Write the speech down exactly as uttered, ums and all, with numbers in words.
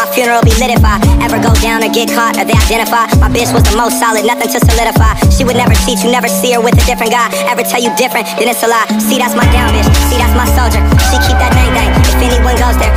funeral be lit if I ever go down or get caught or they identify. My bitch was the most solid, nothing to solidify. She would never cheat, you never see her with a different guy. Ever tell you different, then it's a lie. See, that's my down bitch, see, that's my soldier. She keep that dang dang, if anyone goes there